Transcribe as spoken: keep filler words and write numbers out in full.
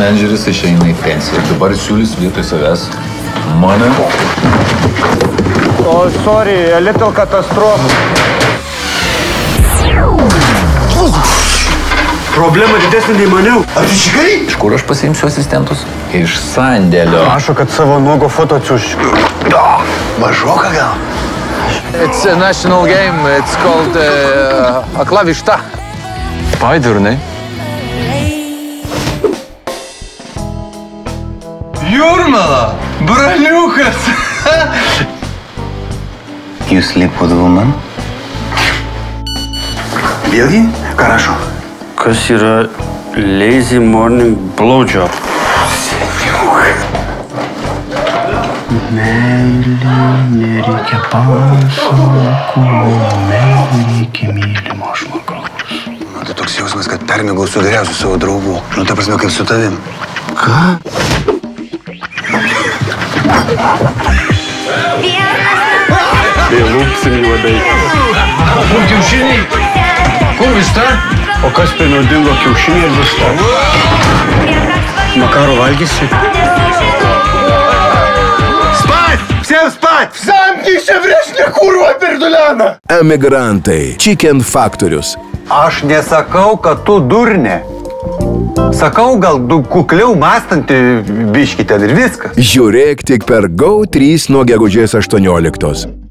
menedžeris išeina į pensiją. Dabar siūlys vietoj savęs mane. O, sorry, a little katastrofa. Problema didesnė nei maniau. Ar tu šikai? Iš kur aš pasiimsiu asistentus? Iš sandėlio. Prašo, kad savo nuogo foto atsiųsčiau. Mažoka gal? It's a national game. It's called uh, Akla višta. Paidurnai. Jūrmala! Braliukas! You sleep with a woman? Vėlgi? Ką rašo? Kas yra lazy morning blowjob? Meilė nereikia pasakų, meilė reikia mylimo žmogaus. Man tai toks jausmas, kad permėgau su geriausiu savo draugu. Žinau, ta prasme, kaip su tavim. Ką? Tai lūpsim juodai. Kur kiaušiniai? Kur višta? O kas pirmiau dingo, kiaušiniai ir višta? Makaro valgysi? Spать! Всем спать! Замкнися, врешня курва пердуляна! Emigrantai. Chicken Factorius. Aš nesakau, kad tu durnė. Sakau, gal du kukliau mąstanti biškite ir viskas. Žiūrėk tik per Go trys nuo gegužės aštuonioliktos.